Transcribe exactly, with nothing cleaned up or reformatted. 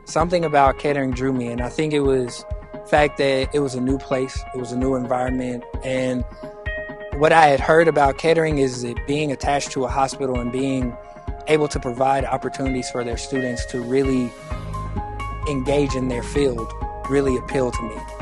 something about Kettering drew me, and I think it was the fact that it was a new place, it was a new environment, and what I had heard about Kettering is it being attached to a hospital and being able to provide opportunities for their students to really engage in their field really appealed to me.